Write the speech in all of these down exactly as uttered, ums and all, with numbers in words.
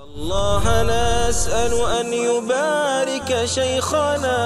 الله نسأل أن يبارك شيخنا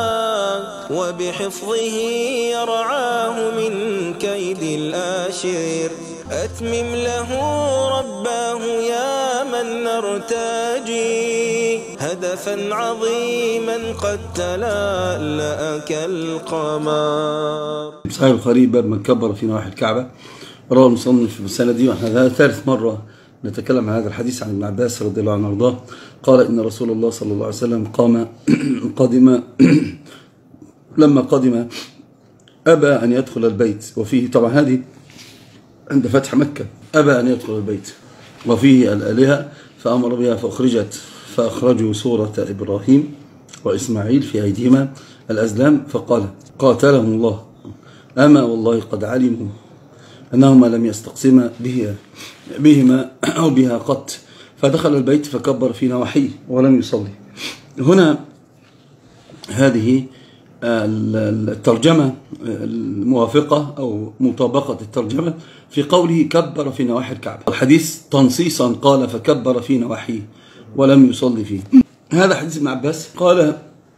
وبحفظه يرعاه من كيد الآشر. أتمم له رباه يا من نرتجي هدفا عظيما قد تلألأ كالقمر. صحيح البخاري باب من كبر في نواحي الكعبة. رواه المصنف في السنة دي، واحنا هذا ثالث مرة نتكلم عن هذا الحديث عن ابن عباس رضي الله عنه وارضاه. قال إن رسول الله صلى الله عليه وسلم قام قدم لما قدم أبى أن يدخل البيت، وفيه طبعا هذه عند فتح مكة، أبى أن يدخل البيت وفيه الآلهة فأمر بها فأخرجت، فأخرجوا سورة إبراهيم وإسماعيل في أيديهما الأزلام، فقال قاتلهم الله أما والله قد علموا أنهما لم يستقسما بهما أو بها قط. فدخل البيت فكبر في نواحيه ولم يصلي. هنا هذه الترجمة الموافقة أو مطابقة الترجمة في قوله كبر في نواحي الكعبة. الحديث تنصيصا قال فكبر في نواحيه ولم يصلي فيه. هذا حديث ابن عباس قال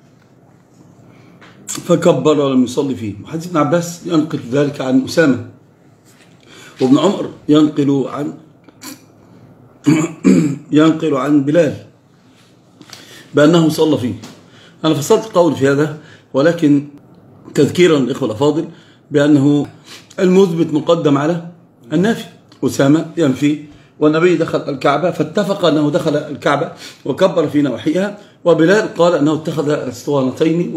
فكبر ولم يصلي فيه. حديث ابن عباس ينقل ذلك عن أسامة، وابن عمر ينقل عن ينقل عن بلال بأنه صلى فيه. أنا فصلت قول في هذا، ولكن تذكيرا للإخوة الأفاضل بأنه المثبت مقدم على النافي. أسامة ينفي والنبي دخل الكعبة فاتفق أنه دخل الكعبة وكبر في نواحيها، وبلال قال أنه اتخذ اسطوانتين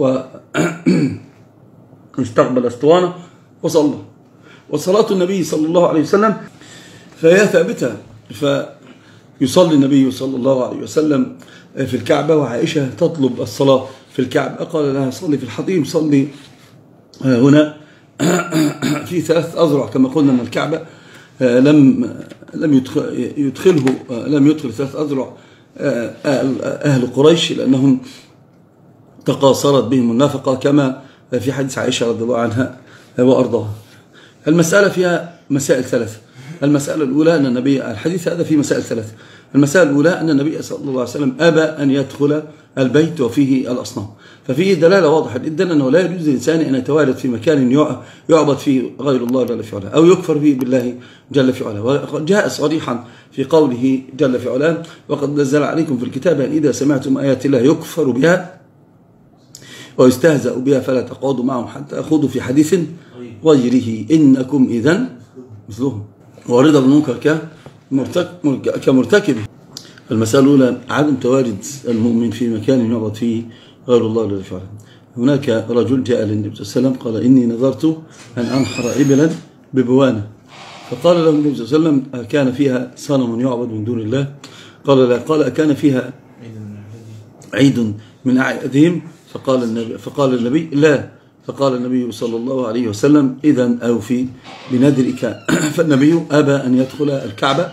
واستقبل اسطوانة وصلى. وصلاة النبي صلى الله عليه وسلم فهي ثابتة، فيصلي النبي صلى الله عليه وسلم في الكعبة وعائشة تطلب الصلاة في الكعبة، قال لها صلي في الحطيم، صلي هنا في ثلاث أذرع كما قلنا من الكعبة. لم لم يدخله لم يدخل ثلاث أذرع أهل قريش لأنهم تقاصرت بهم النفقة كما في حديث عائشة رضي الله عنها وأرضاها. المسألة فيها مسائل ثلاثة. المسألة الأولى أن النبي الحديث هذا فيه مسائل ثلاثة. المسألة الأولى أن النبي صلى الله عليه وسلم أبى أن يدخل البيت وفيه الأصنام، ففيه دلالة واضحة جدا أنه لا يجوز للإنسان أن يتوالد في مكان يعبد فيه غير الله جل في علاه أو يكفر فيه بالله جل في علاه. وقد جاء صريحا في قوله جل في علاه وقد نزل عليكم في الكتاب أن إذا سمعتم آيات الله يكفر بها ويستهزأ بها فلا تقعدوا معهم حتى يخوضوا في حديث غيره إنكم إذن مثلهم. ورضا المنكر كمرتكبه. المسألة الأولى عدم توارد المؤمن في مكان يعبد فيه غير الله جل وعلا. هناك رجل جاء للنبي صلى الله عليه وسلم قال إني نذرت أن أنحر إبلا ببوانة، فقال له النبي صلى الله عليه وسلم أكان فيها صنم يعبد من دون الله؟ قال لا. قال أكان فيها عيد من أعيادهم؟ فقال النبي فقال النبي لا. فقال النبي صلى الله عليه وسلم إذن أوفي بنذرك. فالنبي أبى أن يدخل الكعبة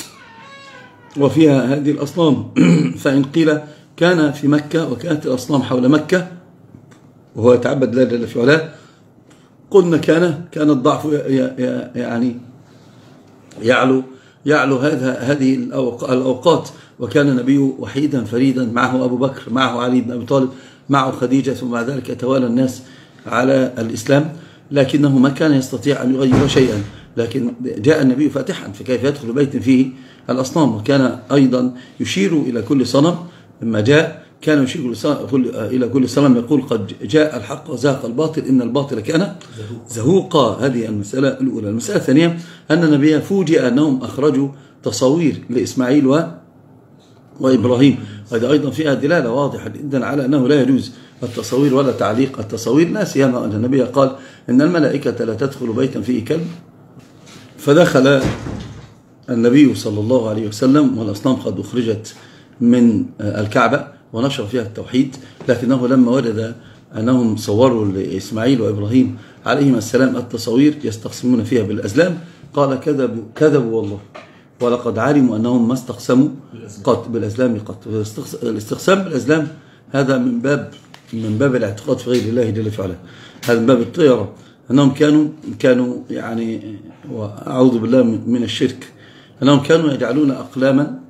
وفيها هذه الأصنام. فإن قيل كان في مكة وكانت الأصنام حول مكة وهو يتعبد لا جل في علاه، قلنا كان كان الضعف يعني يعلو يعلو هذا هذه الأوقات، وكان النبي وحيدا فريدا، معه أبو بكر، معه علي بن أبي طالب، معه خديجة، ثم بعد ذلك يتوالى الناس على الإسلام، لكنه ما كان يستطيع أن يغير شيئا. لكن جاء النبي فاتحا، فكيف يدخل بيت فيه الأصنام؟ وكان أيضا يشير إلى كل صنم. لما جاء كان يشير إلى كل صنم يقول قد جاء الحق وزهق الباطل إن الباطل كان زهوقا. هذه المسألة الأولى. المسألة الثانية أن النبي فوجئ أنهم أخرجوا تصاوير لإسماعيل و وإبراهيم. هذا أيضا فيها دلالة واضحة جدا على أنه لا يجوز التصاوير ولا تعليق التصاوير، لا سيما أن النبي قال إن الملائكة لا تدخل بيتا فيه كلب. فدخل النبي صلى الله عليه وسلم والأصنام قد أخرجت من الكعبة ونشر فيها التوحيد، لكنه لما وجد أنهم صوروا لإسماعيل وإبراهيم عليهما السلام التصاوير يستقسمون فيها بالأزلام قال كذبوا كذبوا والله ولقد علموا أنهم ما استقسموا قط بالأزلام قط. الاستقسام بالأزلام هذا من باب من باب الاعتقاد في غير الله جل وعلا، هذا من باب الطيرة، أنهم كانوا كانوا يعني وأعوذ بالله من الشرك، أنهم كانوا يجعلون أقلاما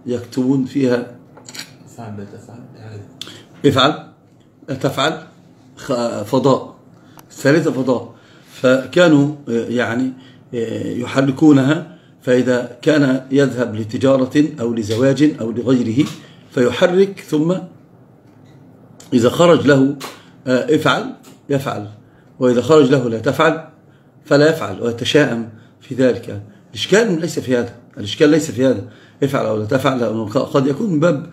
يكتبون فيها افعل لا تفعل افعل لا تفعل فضاء، ثالثة فضاء. فكانوا يعني يحركونها، فإذا كان يذهب لتجارة أو لزواج أو لغيره فيحرك، ثم إذا خرج له افعل يفعل، وإذا خرج له لا تفعل فلا يفعل، ويتشائم في ذلك. الإشكال ليس في هذا، الإشكال ليس في هذا افعل أو لا تفعل، لأنه قد يكون من باب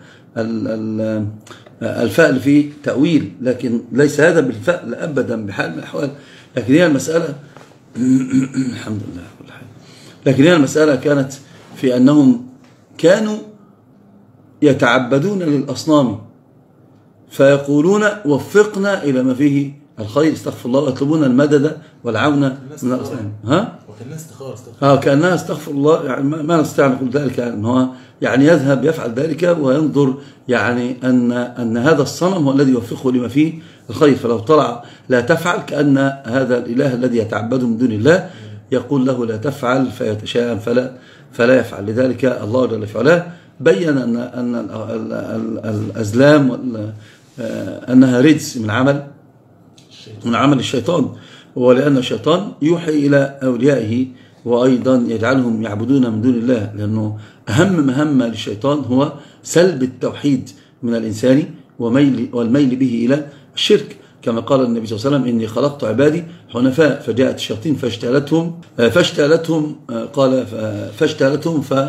الفعل في تأويل، لكن ليس هذا بالفعل أبدا بحال من الأحوال. لكن هي المسألة الحمد لله كل حال، لكن هي المسألة كانت في أنهم كانوا يتعبدون للأصنام فيقولون وفقنا إلى ما فيه الخير، استغفر الله، ويطلبون المدد والعون من الأصنام. ها؟ وكأنها استغفار اه كأنها استغفر الله، يعني ما نستطيع نقول ذلك، ان هو يعني يذهب يفعل ذلك وينظر يعني أن أن هذا الصنم هو الذي يوفقه لما فيه الخير، فلو طلع لا تفعل كأن هذا الإله الذي يتعبده من دون الله يقول له لا تفعل فيتشائم فلا فلا يفعل. لذلك الله جل في علاه بين أن أن الأزلام أنها رجس من عمل من عمل الشيطان، ولأن الشيطان يوحي إلى أوليائه وأيضا يجعلهم يعبدون من دون الله، لأنه أهم مهمة للشيطان هو سلب التوحيد من الإنسان وميل والميل به إلى الشرك، كما قال النبي صلى الله عليه وسلم إني خلقت عبادي حنفاء فجاءت الشياطين فاجتالتهم فاجتالتهم قال فاجتالتهم ف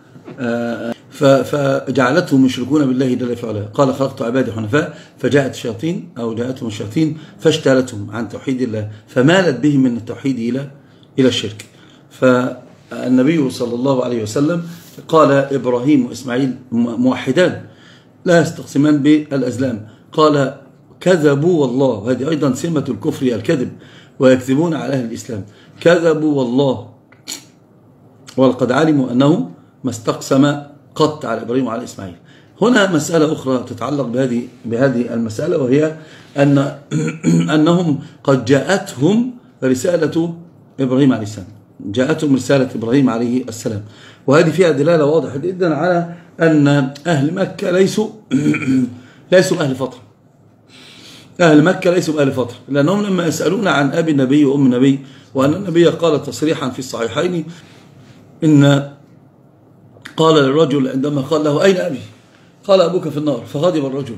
فجعلتهم يشركون بالله جل في علاه. قال خلقت عبادي حنفاء فجاءت الشياطين أو جاءتهم الشياطين فاجتالتهم عن توحيد الله، فمالت بهم من التوحيد إلى إلى الشرك. فالنبي صلى الله عليه وسلم قال إبراهيم وإسماعيل موحدان لا يستقسمان بالأزلام، قال كذبوا والله، وهذه أيضا سمة الكفر الكذب، ويكذبون على أهل الإسلام، كذبوا والله ولقد علموا أنه ما استقسم قط على إبراهيم وعلى إسماعيل. هنا مسألة أخرى تتعلق بهذه بهذه المسألة، وهي أن أنهم قد جاءتهم رسالة إبراهيم عليه السلام، جاءتهم رسالة إبراهيم عليه السلام، وهذه فيها دلالة واضحة جدا على أن أهل مكة ليسوا ليسوا أهل فترة. أهل مكة ليسوا أهل فترة، لأنهم لما يسألون عن أبي النبي وأم النبي، وأن النبي قال تصريحا في الصحيحين إن قال للرجل عندما قال له أين أبي؟ قال أبوك في النار، فغضب الرجل.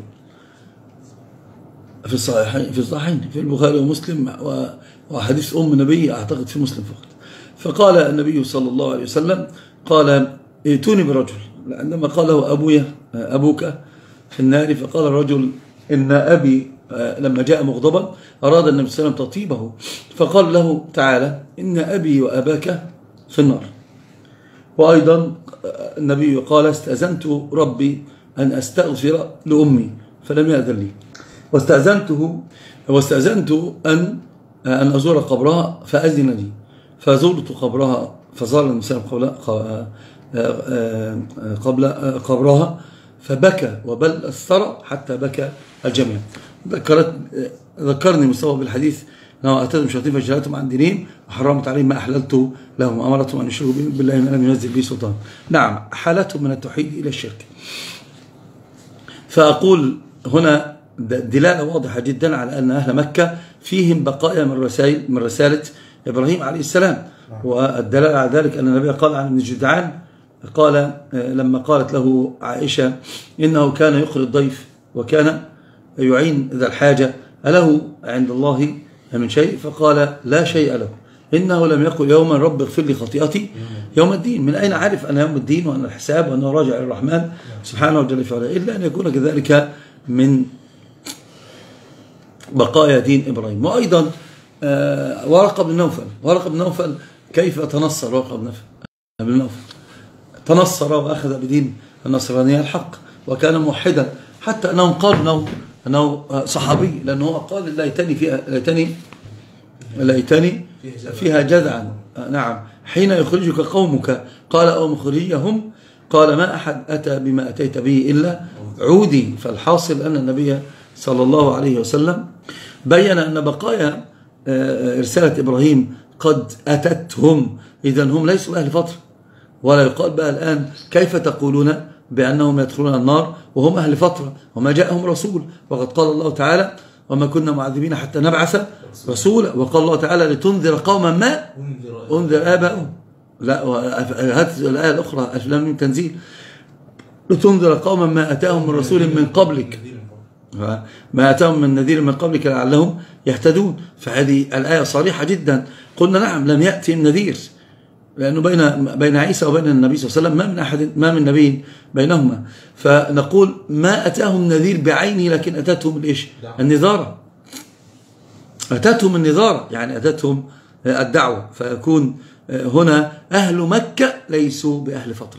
في الصحيحين في الصحيحين في البخاري ومسلم، وحديث أم النبي أعتقد في مسلم فقط. فقال النبي صلى الله عليه وسلم قال ائتوني برجل، عندما قال له أبويا أبوك في النار، فقال الرجل إن أبي لما جاء مغضبا أراد النبي صلى الله عليه وسلم تطيبه، فقال له تعالى إن أبي وأباك في النار. وأيضا النبي قال استأذنت ربي أن أستغفر لأمي فلم يأذن لي، واستأذنته واستأذنت أن أن أزور قبرها فأذن لي، فزرت قبرها فزار النبي صلى الله عليه وسلم قبل قبرها فبكى وبل الثرى حتى بكى الجميع. ذكرت ذكرني مصطفى بالحديث أنه أتتهم شياطين فجعلتهم عن دينهم وحرمت عليهم ما أحللت لهم، أمرتهم أن يشركوا بالله ما لم ينزل به سلطان. نعم، حالتهم من التوحيد إلى الشرك. فأقول هنا دلالة واضحة جدا على أن أهل مكة فيهم بقايا من رسائل من رسالة إبراهيم عليه السلام، والدلالة على ذلك أن النبي قال عن ابن جدعان قال لما قالت له عائشة إنه كان يقري الضيف وكان يعين ذا الحاجة أله عند الله من شيء؟ فقال لا شيء له، إنه لم يقل يوما رب اغفر لي خطيئتي يوم الدين. من أين عارف أن يوم الدين وأن الحساب وأنه راجع إلى الرحمن سبحانه وجل في علاه، إلا أن يكون كذلك من بقايا دين إبراهيم. وأيضا ورقة بن نوفل، ورقة بن نوفل كيف تنصر ورقة بن نوفل؟ تنصر وأخذ بدين النصرانية الحق، وكان موحدا، حتى أنهم قالوا أنه صحابي، لأنه قال ليتني فيها ليتني ليتني فيها جذعا. نعم، حين يخرجك قومك قال أو مخرجهم، قال ما أحد أتى بما أتيت به إلا عودي. فالحاصل أن النبي صلى الله عليه وسلم بين أن بقايا رسالة إبراهيم قد أتتهم، إذن هم ليسوا أهل فترة. ولا يقال بقى الآن كيف تقولون بأنهم يدخلون النار وهم أهل فترة وما جاءهم رسول، وقد قال الله تعالى وما كنا معذبين حتى نبعث رسولا، وقال الله تعالى لتنذر قوما ما أنذر آباؤهم. لا، هذه الآية الأخرى ألف لام ميم تنزيل، لتنذر قوما ما أتاهم من رسول من قبلك ما أتاهم من نذير من قبلك لعلهم يهتدون. فهذه الآية صريحة جدا. قلنا نعم لم يأتي نذير، لأنه بين بين عيسى وبين النبي صلى الله عليه وسلم ما من أحد ما من نبي بينهما، فنقول ما أتاهم نذير بعينه، لكن أتتهم الإيش؟ النذارة، أتتهم النذارة يعني أتتهم الدعوة. فيكون هنا أهل مكة ليسوا بأهل فترة.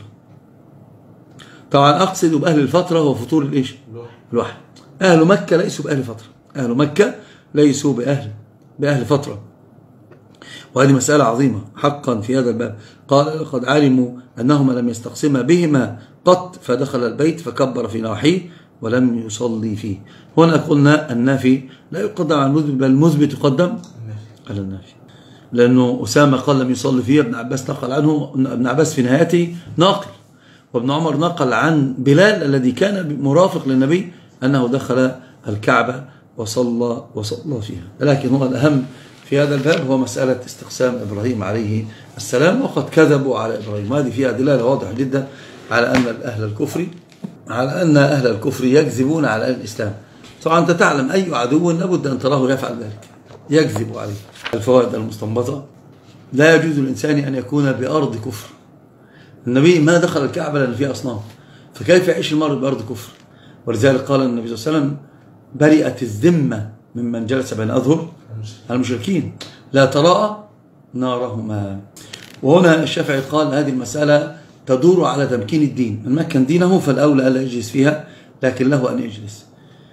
طبعا أقصد بأهل الفترة هو فطور الإيش؟ الوحي. أهل مكة ليسوا بأهل فترة، أهل مكة ليسوا بأهل بأهل فترة، وهذه مسألة عظيمة حقا في هذا الباب. قال لقد علموا أنهما لم يستقسما بهما قط، فدخل البيت فكبر في نواحيه ولم يصلي فيه. هنا قلنا النافي لا يقدم على المثبت، بل المثبت يقدم على النافي، لأنه أسامة قال لم يصلي فيه، ابن عباس نقل عنه، ابن عباس في نهايته ناقل، وابن عمر نقل عن بلال الذي كان مرافق للنبي أنه دخل الكعبة وصلى وصلى فيها. لكن هو الأهم في هذا الباب هو مسألة استقسام إبراهيم عليه السلام، وقد كذبوا على إبراهيم. هذه فيها دلالة واضحة جدا على أن أهل الكفر على أن أهل الكفر يكذبون على أهل الإسلام. طبعا أنت تعلم أي عدو لابد أن تراه يفعل ذلك، يكذب عليه. الفوائد المستنبطة: لا يجوز للإنسان أن يكون بأرض كفر. النبي ما دخل الكعبة لأن فيها أصنام، فكيف يعيش المرء بأرض كفر؟ ولذلك قال النبي صلى الله عليه وسلم: برئت الذمة ممن جلس بين أظهر المشركين لا تراءى نارهما. وهنا الشافعي قال هذه المسألة تدور على تمكين الدين، من مكن دينه فالأولى ألا يجلس فيها، لكن له أن يجلس.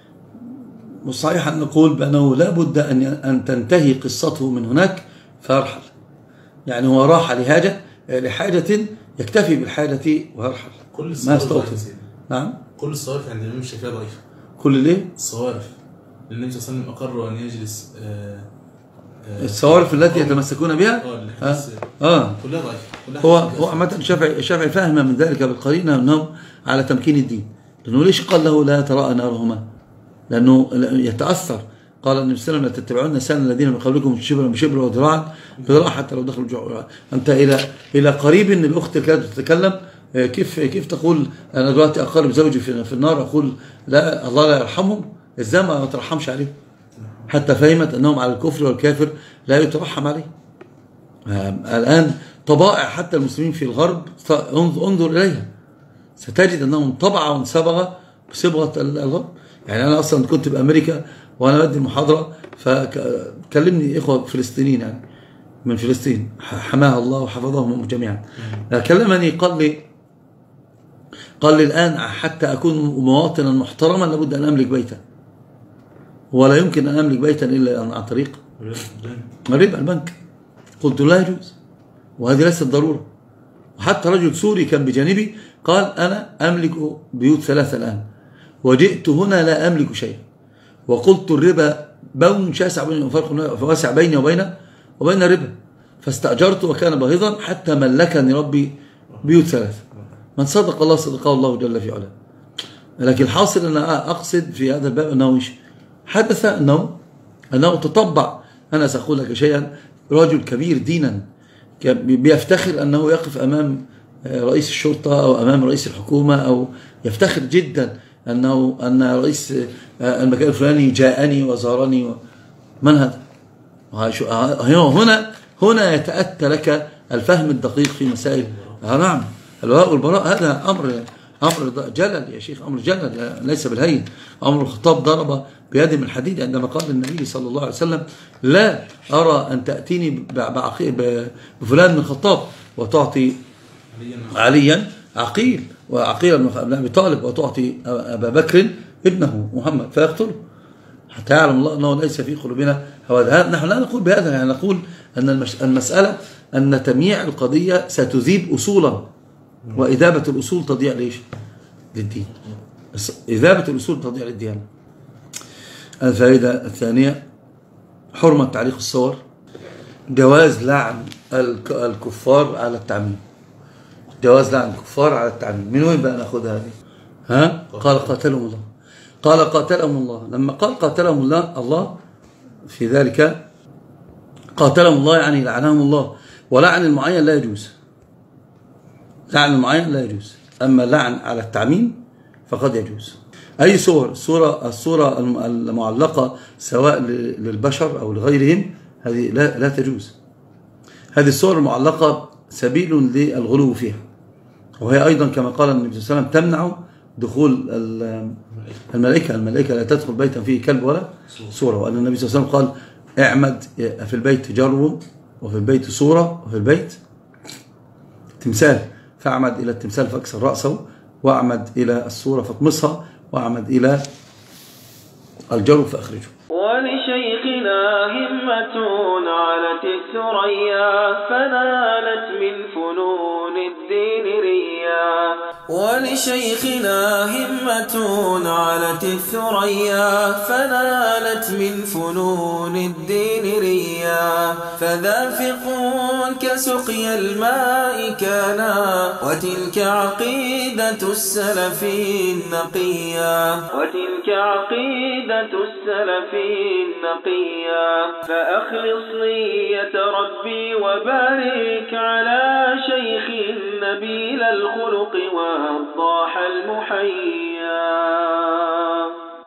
والصحيح أن نقول بأنه لا بد أن تنتهي قصته من هناك فيرحل، يعني هو راح لحاجة لحاجة يكتفي بالحاجة ويرحل، ما يستوطن. نعم، كل الصوارف عند الإمام الشافعي ضعيفة. كل ليه؟ الصوارف النبي صلى الله عليه وسلم أقر أن يجلس آه آه الصوارف التي يتمسكون بها اه, آه. كلها ضعيفة. هو هو عامة الشافعي الشافعي فهم من ذلك بالقرينة أنهم على تمكين الدين، لأنه ليش قال له لا تراءى نارهما؟ لأنه يتأثر. قال النبي صلى الله عليه وسلم: لا تتبعون سنن الذين من قبلكم شبرا بشبر وذراعا بذراع حتى لو دخلوا الجوع. أنت إلى إلى قريب إن الأخت كانت تتكلم كيف كيف تقول أنا دلوقتي أقارب زوجي في النار، أقول لا الله لا يرحمهم، إزاي ما ترحمش عليهم؟ حتى فهمت أنهم على الكفر والكافر لا يترحم عليه. الآن طبائع حتى المسلمين في الغرب انظر إليها، ستجد أنهم طبعا صبغ بصبغة الغرب. يعني أنا أصلا كنت بأمريكا وأنا بدي المحاضرة، فكلمني إخوة فلسطينيين يعني من فلسطين حماها الله وحفظهم جميعا، كلمني قال لي قال لي الآن حتى أكون مواطنا محترما لابد أن أملك بيتا، ولا يمكن أن أملك بيتا إلا عن طريق الربا البنك. قلت لا يجوز، وهذه ليست ضرورة. وحتى رجل سوري كان بجانبي قال أنا أملك بيوت ثلاثة الآن، وجئت هنا لا أملك شيء، وقلت الربا بون شاسع بيني وفرق واسع بيني وبين وبين الربا، فاستأجرت وكان باهظا حتى ملكني ربي بيوت ثلاثة. من صدق الله صدقه الله جل في علاه. لكن الحاصل أنا أقصد في هذا الباب أنه حدث أنه أنه تطبع. أنا سأقول لك شيئا: رجل كبير دينا بيفتخر أنه يقف أمام رئيس الشرطة أو أمام رئيس الحكومة، أو يفتخر جدا أنه أن رئيس المكان الفلاني جاءني وزارني. من هذا؟ هنا هنا يتأتى لك الفهم الدقيق في مسائل. نعم، الولاء والبراء هذا أمر أمر جلل يا شيخ، أمر جلل ليس بالهين. أمر الخطاب ضرب بيد من حديد عندما قال النبي صلى الله عليه وسلم: لا أرى أن تأتيني بفلان من الخطاب وتعطي عليا عقيل وعقيل بن أبي طالب، وتعطي أبا بكر ابنه محمد فيقتله، حتى يعلم الله أنه ليس في قلوبنا هذا. نحن لا نقول بهذا، يعني نقول أن المسألة أن تمييع القضية ستذيب أصولا، وإذابة الأصول تضيع ليش؟ للدين. إذابة الأصول تضيع للديانة. الفائدة الثانية: حرمة تعليق الصور، جواز لعن الكفار على التعميم. جواز لعن الكفار على التعميم. من وين بقى ناخدها هذه؟ ها؟ قال قاتلهم الله. قال قاتلهم الله. لما قال قاتلهم الله الله في ذلك قاتلهم الله يعني لعنهم الله. ولعن المعين لا يجوز. لعن المعين لا يجوز. أما لعن على التعميم فقد يجوز. أي صور الصورة الصورة المعلقة سواء للبشر أو لغيرهم هذه لا لا تجوز. هذه الصور المعلقة سبيل للغلو فيها، وهي أيضا كما قال النبي صلى الله عليه وسلم تمنع دخول الملائكة. الملائكة لا تدخل بيتا فيه كلب ولا صورة. وأن النبي صلى الله عليه وسلم قال اعمد في البيت جرو وفي البيت صورة وفي البيت تمثال، فاعمد إلى التمثال فاكسر رأسه، واعمد إلى الصورة فاطمسها، واعمد إلى الجرو فأخرجه. ولشيخنا همة علت الثريا فنالت من فنون الدين ريا. ولشيخنا همة علت الثريا فنالت من فنون الدين ريا. فذا فقه كسقي الماء كانا وتلك عقيدة السلف النقيا. وتلك عقيدة السلف النقيا. فأخلص نية ربي وبارك على شيخ نبيل الخلق والضاح المحيا.